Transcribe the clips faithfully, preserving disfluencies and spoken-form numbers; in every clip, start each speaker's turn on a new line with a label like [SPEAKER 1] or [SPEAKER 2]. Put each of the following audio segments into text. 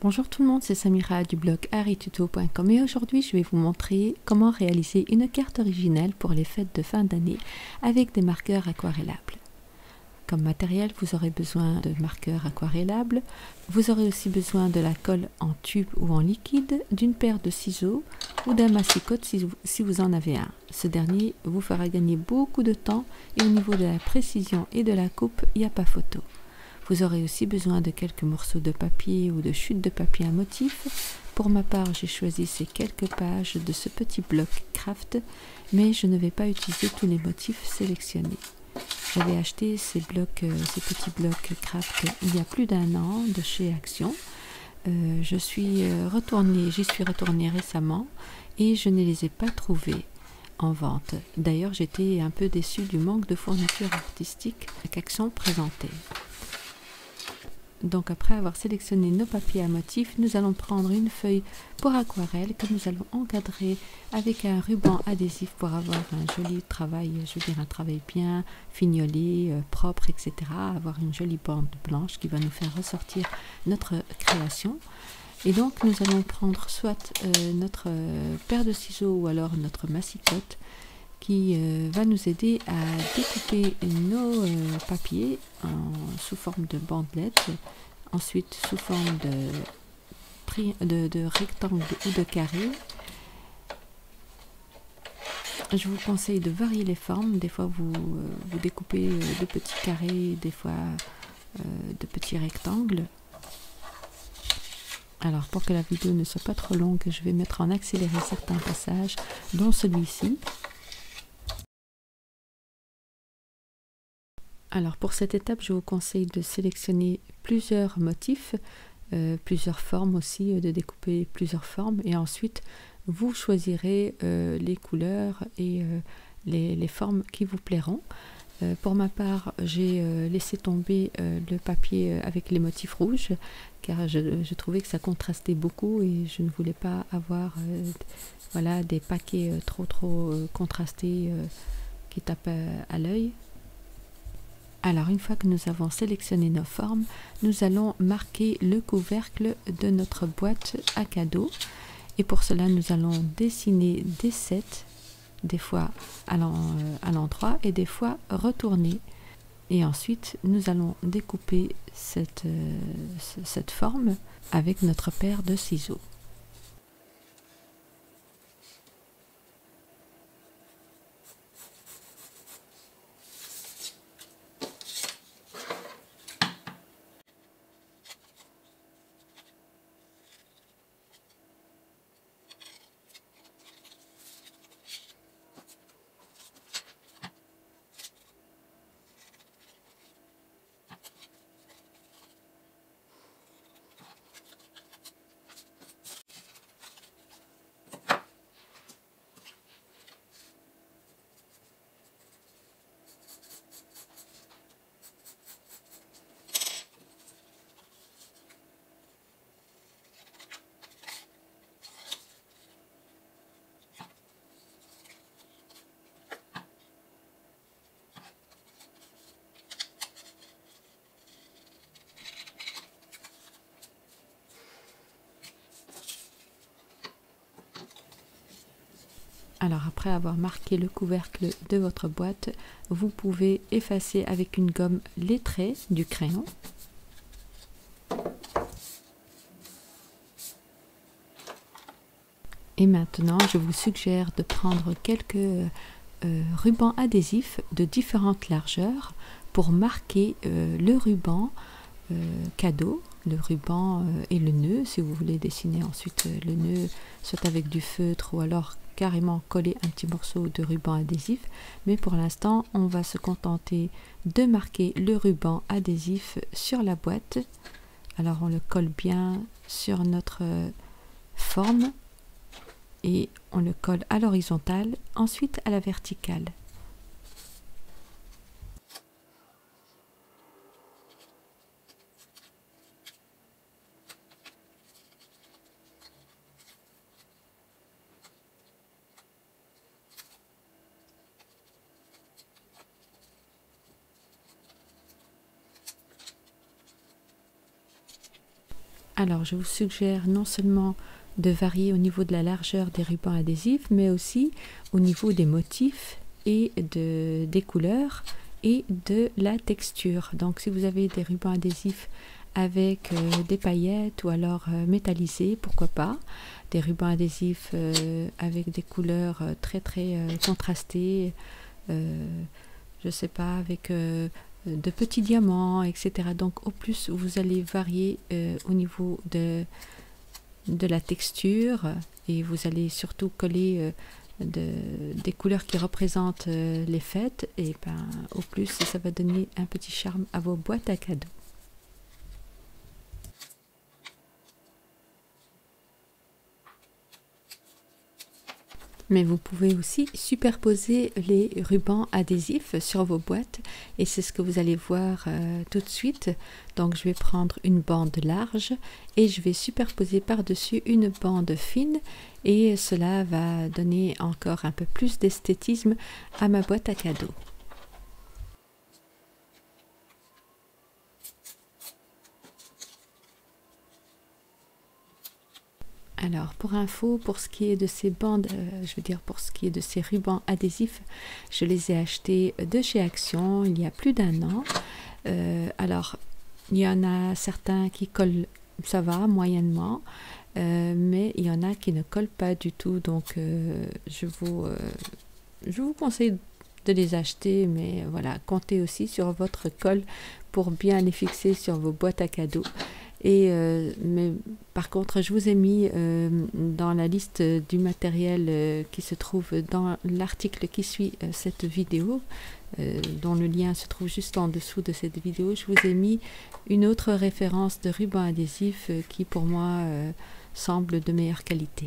[SPEAKER 1] Bonjour tout le monde, c'est Samira du blog arituto point com et aujourd'hui je vais vous montrer comment réaliser une carte originale pour les fêtes de fin d'année avec des marqueurs aquarellables. Comme matériel, vous aurez besoin de marqueurs aquarellables, vous aurez aussi besoin de la colle en tube ou en liquide, d'une paire de ciseaux ou d'un massicotte si vous, si vous en avez un. Ce dernier vous fera gagner beaucoup de temps et au niveau de la précision et de la coupe, il n'y a pas photo. Vous aurez aussi besoin de quelques morceaux de papier ou de chutes de papier à motif. Pour ma part, j'ai choisi ces quelques pages de ce petit bloc craft, mais je ne vais pas utiliser tous les motifs sélectionnés. J'avais acheté ces blocs, euh, ces petits blocs craft il y a plus d'un an de chez Action. Euh, je suis retournée, j'y suis retournée récemment et je ne les ai pas trouvés en vente. D'ailleurs, j'étais un peu déçue du manque de fourniture artistique qu'Action présentait. Donc après avoir sélectionné nos papiers à motifs, nous allons prendre une feuille pour aquarelle que nous allons encadrer avec un ruban adhésif pour avoir un joli travail, je veux dire un travail bien fignolé, euh, propre, et cetera. Avoir une jolie bande blanche qui va nous faire ressortir notre création. Et donc nous allons prendre soit euh, notre euh, paire de ciseaux ou alors notre massicotte qui euh, va nous aider à découper nos euh, papiers en, sous forme de bandelettes, ensuite sous forme de, de, de rectangle ou de carré. Je vous conseille de varier les formes, des fois vous, euh, vous découpez de petits carrés, des fois euh, de petits rectangles. Alors pour que la vidéo ne soit pas trop longue, je vais mettre en accéléré certains passages, dont celui-ci. Alors pour cette étape, je vous conseille de sélectionner plusieurs motifs, euh, plusieurs formes aussi, euh, de découper plusieurs formes et ensuite vous choisirez euh, les couleurs et euh, les, les formes qui vous plairont. Euh, pour ma part, j'ai euh, laissé tomber euh, le papier avec les motifs rouges car je, je trouvais que ça contrastait beaucoup et je ne voulais pas avoir euh, voilà, des paquets euh, trop trop euh, contrastés euh, qui tapent euh, à l'œil. Alors une fois que nous avons sélectionné nos formes, nous allons marquer le couvercle de notre boîte à cadeaux. Et pour cela, nous allons dessiner des sets, des fois à l'endroit et des fois retourner. Et ensuite, nous allons découper cette, euh, cette forme avec notre paire de ciseaux. Alors après avoir marqué le couvercle de votre boîte, vous pouvez effacer avec une gomme les traits du crayon. Et maintenant, je vous suggère de prendre quelques euh, rubans adhésifs de différentes largeurs pour marquer euh, le ruban euh, cadeau, le ruban euh, et le nœud, si vous voulez dessiner ensuite euh, le nœud, soit avec du feutre ou alors carrément coller un petit morceau de ruban adhésif, mais pour l'instant on va se contenter de marquer le ruban adhésif sur la boîte. Alors on le colle bien sur notre forme et on le colle à l'horizontale, ensuite à la verticale. Alors je vous suggère non seulement de varier au niveau de la largeur des rubans adhésifs, mais aussi au niveau des motifs et de, des couleurs et de la texture. Donc si vous avez des rubans adhésifs avec euh, des paillettes ou alors euh, métallisés, pourquoi pas, des rubans adhésifs euh, avec des couleurs euh, très très euh, contrastées, euh, je sais pas, avec euh, de petits diamants, et cetera. Donc au plus vous allez varier euh, au niveau de de la texture et vous allez surtout coller euh, de, des couleurs qui représentent euh, les fêtes, et ben au plus ça va donner un petit charme à vos boîtes à cadeaux. Mais vous pouvez aussi superposer les rubans adhésifs sur vos boîtes, et c'est ce que vous allez voir euh, tout de suite. Donc je vais prendre une bande large et je vais superposer par-dessus une bande fine, et cela va donner encore un peu plus d'esthétisme à ma boîte à cadeaux. Alors pour info, pour ce qui est de ces bandes, euh, je veux dire pour ce qui est de ces rubans adhésifs, je les ai achetés de chez Action il y a plus d'un an. Euh, alors il y en a certains qui collent, ça va moyennement, euh, mais il y en a qui ne collent pas du tout. Donc euh, je vous, euh, je vous conseille de les acheter, mais voilà, comptez aussi sur votre colle pour bien les fixer sur vos boîtes à cadeaux. Et euh, mais par contre, je vous ai mis euh, dans la liste du matériel euh, qui se trouve dans l'article qui suit euh, cette vidéo, euh, dont le lien se trouve juste en dessous de cette vidéo. Je vous ai mis une autre référence de ruban adhésif euh, qui pour moi euh, semble de meilleure qualité.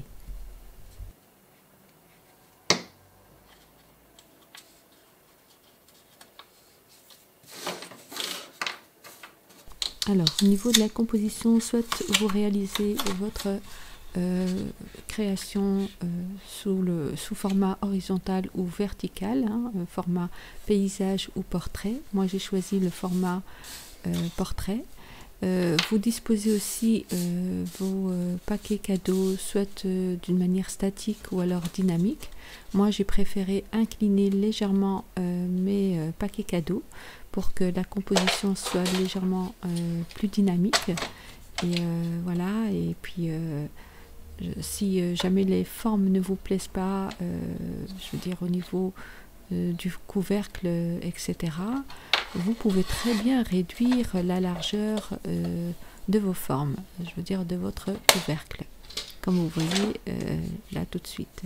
[SPEAKER 1] Alors, au niveau de la composition, soit vous réalisez votre euh, création euh, sous, le, sous format horizontal ou vertical, hein, format paysage ou portrait. Moi, j'ai choisi le format euh, portrait. Euh, vous disposez aussi euh, vos euh, paquets cadeaux soit euh, d'une manière statique ou alors dynamique. Moi, j'ai préféré incliner légèrement euh, mes euh, paquets cadeaux pour que la composition soit légèrement euh, plus dynamique. Et euh, voilà, et puis euh, si euh, jamais les formes ne vous plaisent pas, euh, je veux dire au niveau euh, du couvercle, et cetera, vous pouvez très bien réduire la largeur euh, de vos formes, je veux dire de votre couvercle, comme vous voyez euh, là tout de suite.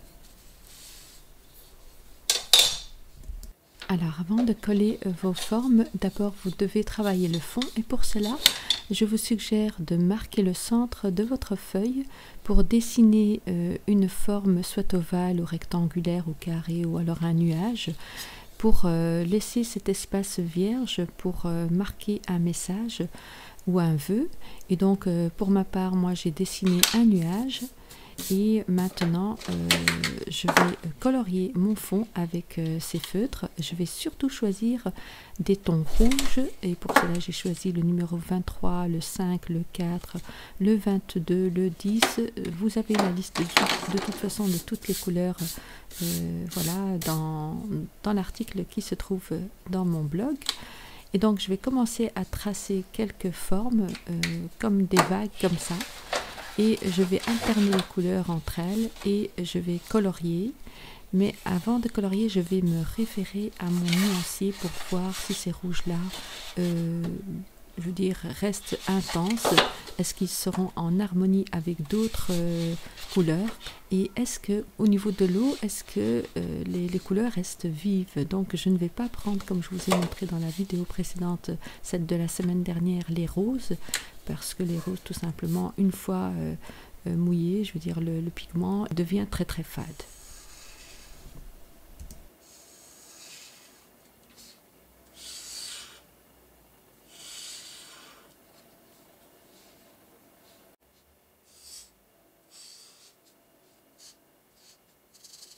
[SPEAKER 1] Alors avant de coller vos formes, d'abord vous devez travailler le fond, et pour cela je vous suggère de marquer le centre de votre feuille pour dessiner euh, une forme soit ovale ou rectangulaire ou carré ou alors un nuage, pour euh, laisser cet espace vierge pour euh, marquer un message ou un vœu. Et donc euh, pour ma part, moi j'ai dessiné un nuage. Et maintenant, euh, je vais colorier mon fond avec euh, ces feutres. Je vais surtout choisir des tons rouges. Et pour cela, j'ai choisi le numéro vingt-trois, le cinq, le quatre, le vingt-deux, le dix. Vous avez la liste de, de toute façon de toutes les couleurs euh, voilà, dans, dans l'article qui se trouve dans mon blog. Et donc, je vais commencer à tracer quelques formes euh, comme des vagues comme ça. Et je vais alterner les couleurs entre elles et je vais colorier. Mais avant de colorier, je vais me référer à mon nuancier pour voir si ces rouges-là, euh, je veux dire, restent intenses. Est-ce qu'ils seront en harmonie avec d'autres euh, couleurs? Et est-ce que, au niveau de l'eau, est-ce que euh, les, les couleurs restent vives? Donc, je ne vais pas prendre, comme je vous ai montré dans la vidéo précédente, celle de la semaine dernière, les roses. Parce que les roses, tout simplement, une fois euh, euh, mouillées, je veux dire, le, le pigment devient très très fade.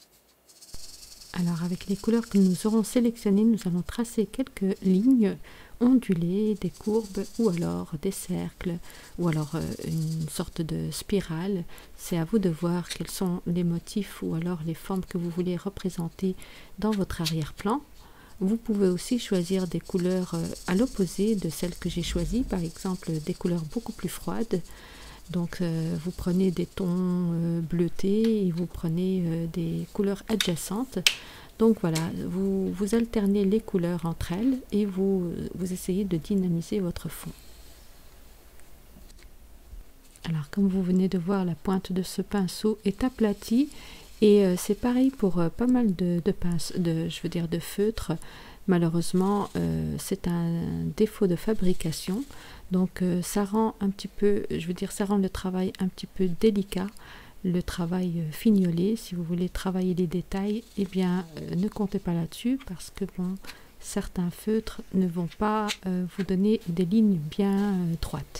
[SPEAKER 1] Alors avec les couleurs que nous aurons sélectionnées, nous allons tracer quelques lignes ondulées, des courbes ou alors des cercles ou alors euh, une sorte de spirale. C'est à vous de voir quels sont les motifs ou alors les formes que vous voulez représenter dans votre arrière-plan. Vous pouvez aussi choisir des couleurs euh, à l'opposé de celles que j'ai choisies, par exemple des couleurs beaucoup plus froides. Donc euh, vous prenez des tons euh, bleutés et vous prenez euh, des couleurs adjacentes. Donc voilà, vous, vous alternez les couleurs entre elles et vous, vous essayez de dynamiser votre fond. Alors comme vous venez de voir, la pointe de ce pinceau est aplatie et euh, c'est pareil pour euh, pas mal de, de pinces, de, je veux dire de feutres. Malheureusement, euh, c'est un défaut de fabrication, donc euh, ça rend un petit peu, je veux dire, ça rend le travail un petit peu délicat, le travail euh, fignolé. Si vous voulez travailler les détails, eh bien, euh, ne comptez pas là-dessus parce que bon, certains feutres ne vont pas euh, vous donner des lignes bien euh, droites.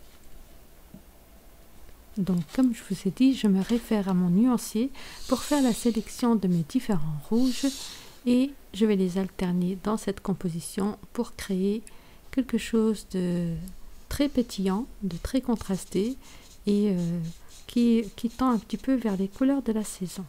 [SPEAKER 1] Donc, comme je vous ai dit, je me réfère à mon nuancier pour faire la sélection de mes différents rouges et je vais les alterner dans cette composition pour créer quelque chose de très pétillant, de très contrasté et euh, qui, qui tend un petit peu vers les couleurs de la saison.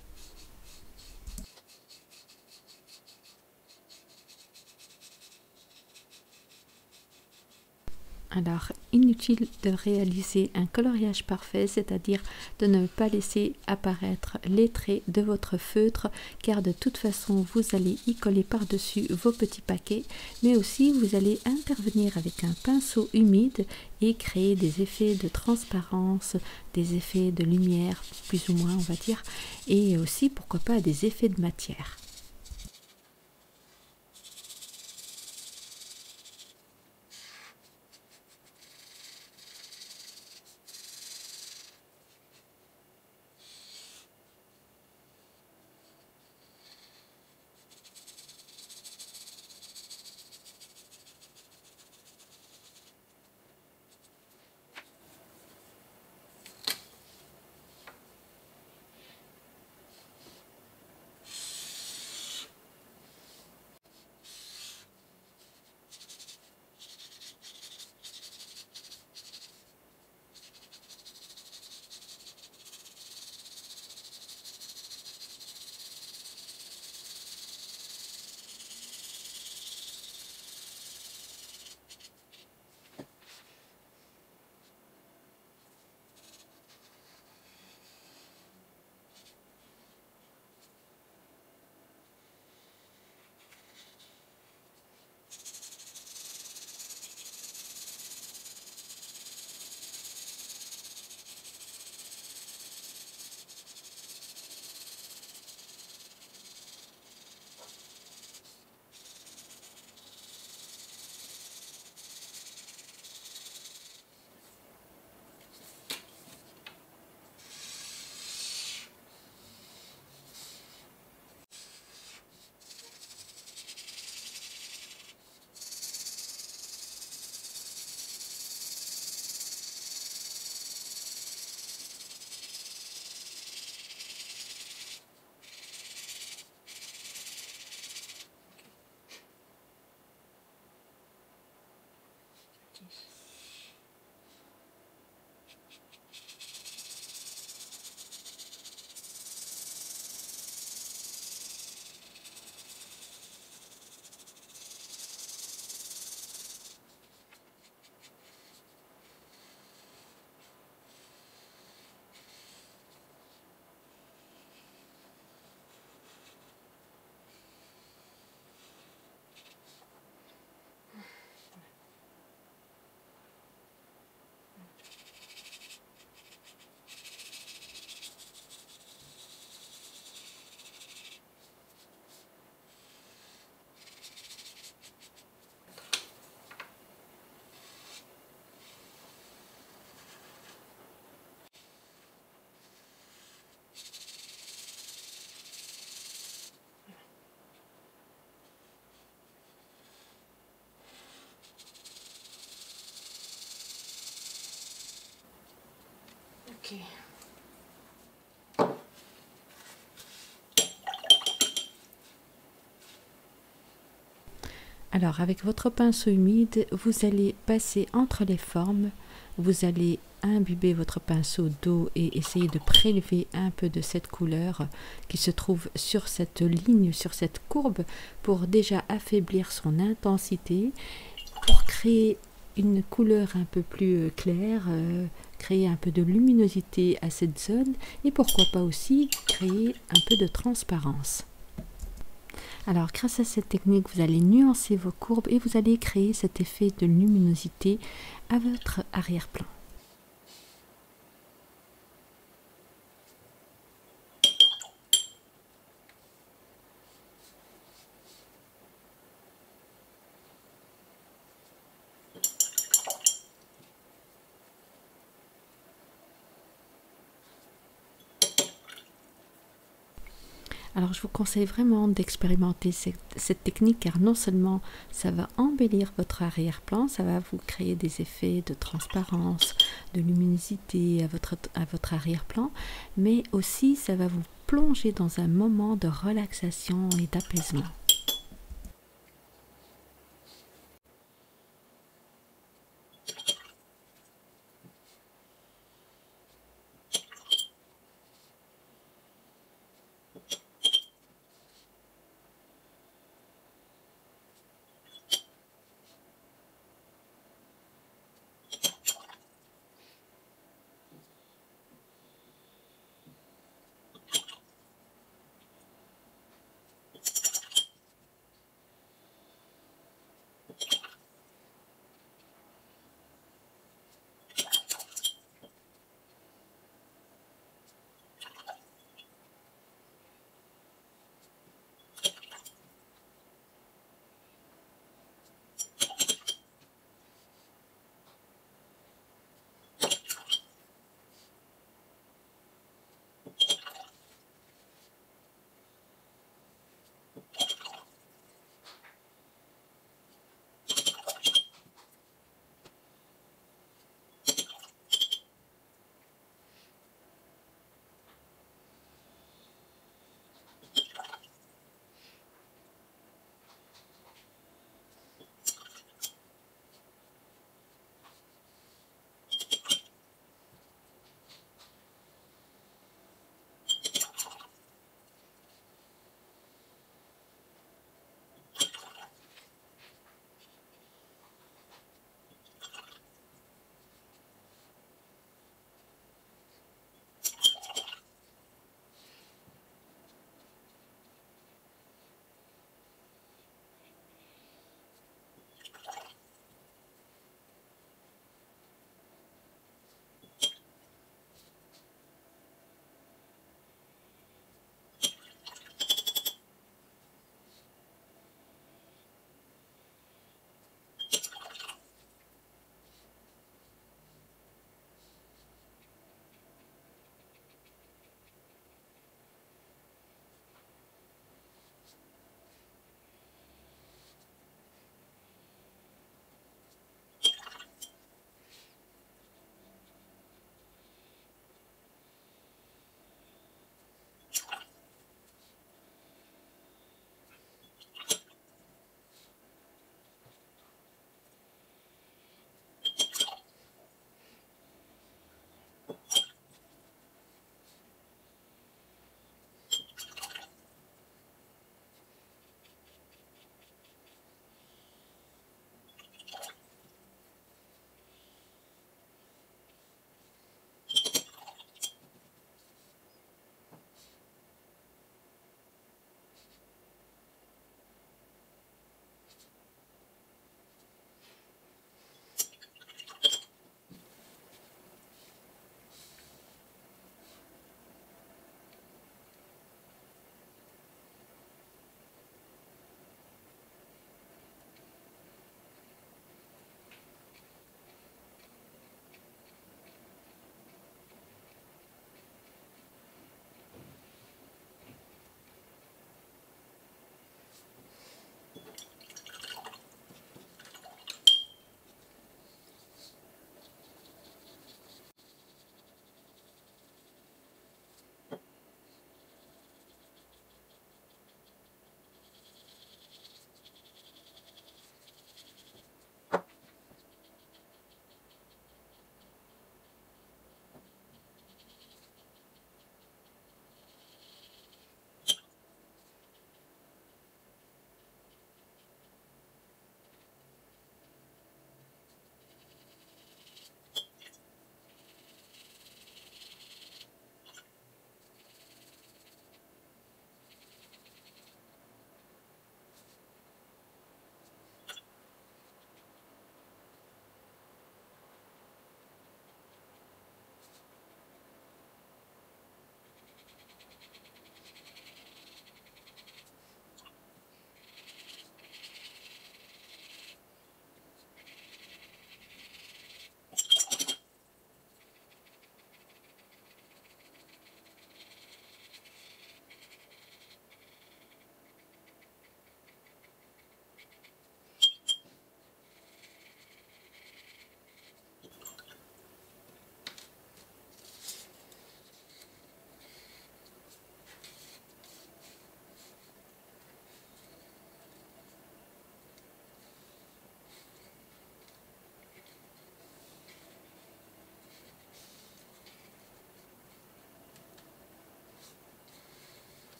[SPEAKER 1] Alors, inutile de réaliser un coloriage parfait, c'est-à-dire de ne pas laisser apparaître les traits de votre feutre, car de toute façon, vous allez y coller par-dessus vos petits paquets, mais aussi vous allez intervenir avec un pinceau humide et créer des effets de transparence, des effets de lumière, plus ou moins, on va dire, et aussi, pourquoi pas, des effets de matière. Ok. Alors avec votre pinceau humide, vous allez passer entre les formes, vous allez imbiber votre pinceau d'eau et essayer de prélever un peu de cette couleur qui se trouve sur cette ligne, sur cette courbe, pour déjà affaiblir son intensité, pour créer une couleur un peu plus claire, euh, créer un peu de luminosité à cette zone et pourquoi pas aussi créer un peu de transparence. Alors grâce à cette technique, vous allez nuancer vos courbes et vous allez créer cet effet de luminosité à votre arrière-plan. Alors je vous conseille vraiment d'expérimenter cette, cette technique car non seulement ça va embellir votre arrière-plan, ça va vous créer des effets de transparence, de luminosité à votre, à votre arrière-plan, mais aussi ça va vous plonger dans un moment de relaxation et d'apaisement.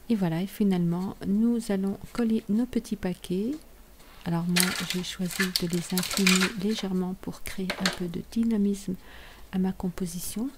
[SPEAKER 1] Et voilà, et finalement, nous allons coller nos petits paquets. Alors moi, j'ai choisi de les incliner légèrement pour créer un peu de dynamisme à ma composition.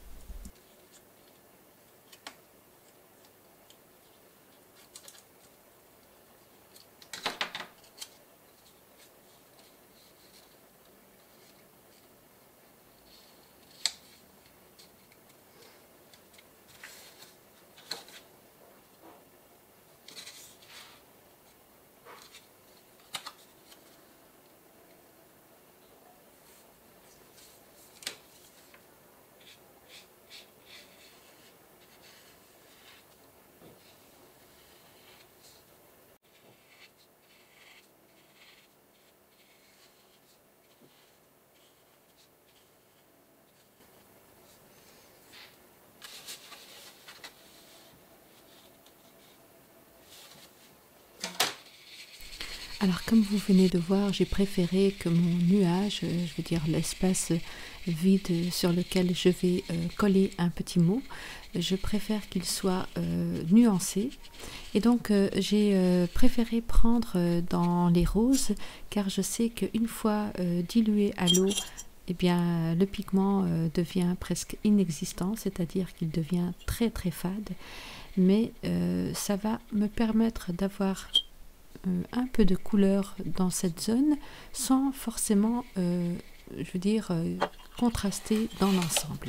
[SPEAKER 1] Alors comme vous venez de voir, j'ai préféré que mon nuage, je veux dire l'espace vide sur lequel je vais euh, coller un petit mot, je préfère qu'il soit euh, nuancé. Et donc euh, j'ai euh, préféré prendre euh, dans les roses, car je sais qu'une fois euh, dilué à l'eau, eh bien le pigment euh, devient presque inexistant, c'est-à-dire qu'il devient très très fade. Mais euh, ça va me permettre d'avoir un peu de couleur dans cette zone sans forcément, euh, je veux dire, euh, contraster dans l'ensemble.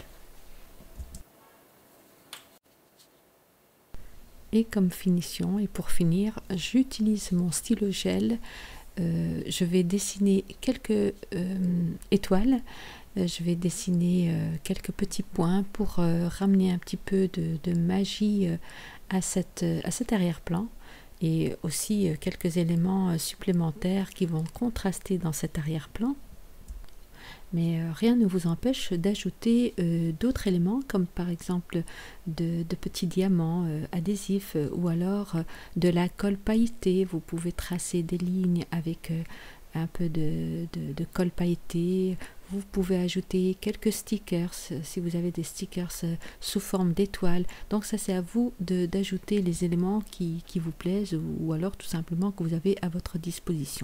[SPEAKER 1] Et comme finition, et pour finir, j'utilise mon stylo gel. Euh, je vais dessiner quelques euh, étoiles. Je vais dessiner euh, quelques petits points pour euh, ramener un petit peu de, de magie euh, à, cette, à cet arrière-plan. Et aussi quelques éléments supplémentaires qui vont contraster dans cet arrière-plan. Mais rien ne vous empêche d'ajouter euh, d'autres éléments, comme par exemple de, de petits diamants euh, adhésifs euh, ou alors euh, de la colle pailletée. Vous pouvez tracer des lignes avec euh, un peu de, de, de colle pailletée. Vous pouvez ajouter quelques stickers si vous avez des stickers sous forme d'étoiles. Donc ça, c'est à vous d'ajouter les éléments qui, qui vous plaisent ou, ou alors tout simplement que vous avez à votre disposition.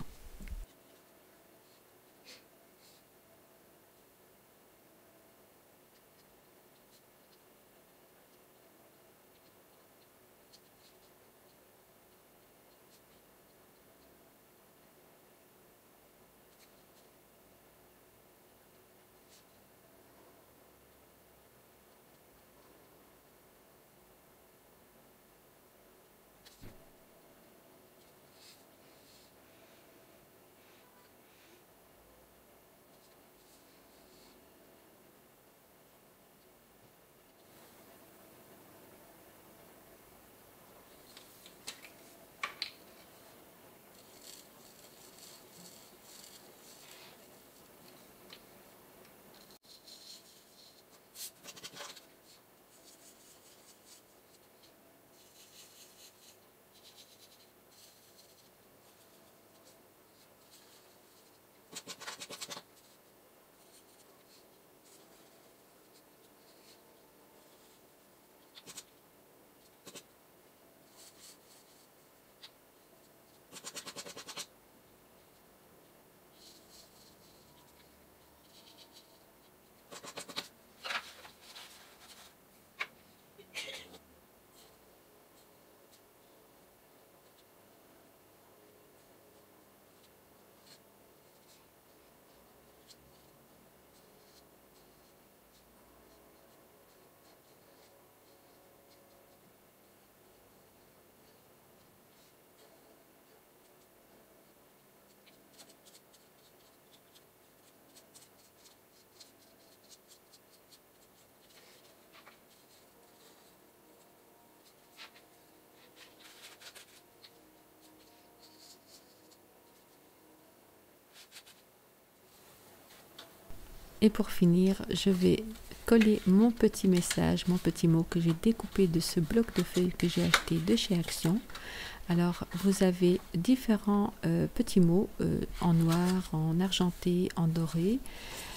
[SPEAKER 1] Et pour finir, je vais coller mon petit message, mon petit mot que j'ai découpé de ce bloc de feuilles que j'ai acheté de chez Action. Alors, vous avez différents euh, petits mots euh, en noir, en argenté, en doré.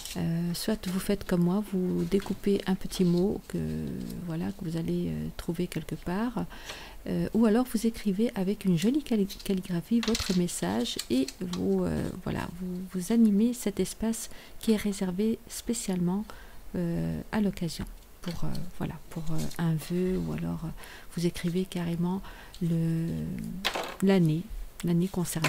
[SPEAKER 1] Euh, soit vous faites comme moi, vous découpez un petit mot que, voilà, que vous allez euh, trouver quelque part, euh, ou alors vous écrivez avec une jolie calli calligraphie votre message et vous, euh, voilà, vous, vous animez cet espace qui est réservé spécialement euh, à l'occasion. Pour, euh, voilà, pour euh, un vœu, ou alors euh, vous écrivez carrément l'année, l'année concernée.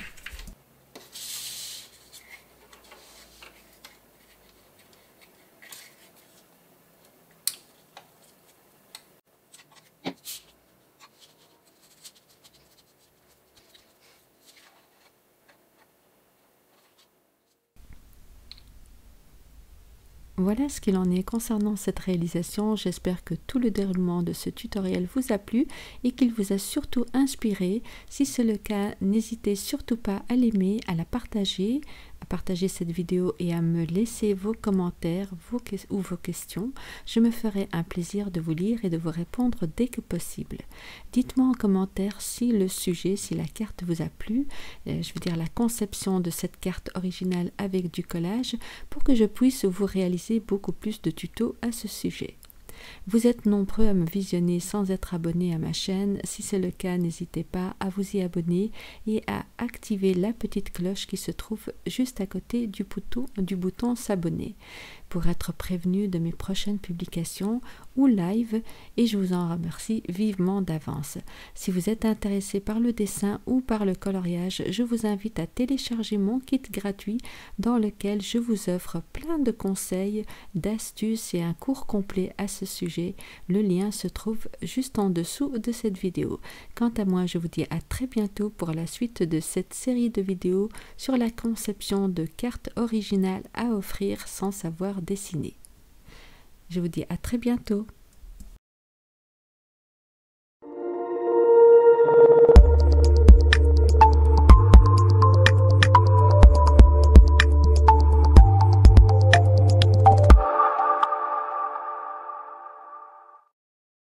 [SPEAKER 1] Voilà ce qu'il en est concernant cette réalisation. J'espère que tout le déroulement de ce tutoriel vous a plu et qu'il vous a surtout inspiré. Si c'est le cas, n'hésitez surtout pas à l'aimer, à la partager, à partager cette vidéo et à me laisser vos commentaires vos ou vos questions. Je me ferai un plaisir de vous lire et de vous répondre dès que possible. Dites-moi en commentaire si le sujet, si la carte vous a plu, euh, je veux dire la conception de cette carte originale avec du collage, pour que je puisse vous réaliser beaucoup plus de tutos à ce sujet. Vous êtes nombreux à me visionner sans être abonné à ma chaîne. Si c'est le cas, n'hésitez pas à vous y abonner et à activer la petite cloche qui se trouve juste à côté du bouton, du bouton s'abonner pour être prévenu de mes prochaines publications ou live, et je vous en remercie vivement d'avance. Si vous êtes intéressé par le dessin ou par le coloriage, je vous invite à télécharger mon kit gratuit dans lequel je vous offre plein de conseils, d'astuces et un cours complet à ce sujet. Le lien se trouve juste en dessous de cette vidéo. Quant à moi, je vous dis à très bientôt pour la suite de cette série de vidéos sur la conception de cartes originales à offrir sans savoir dessiner. Je vous dis à très bientôt.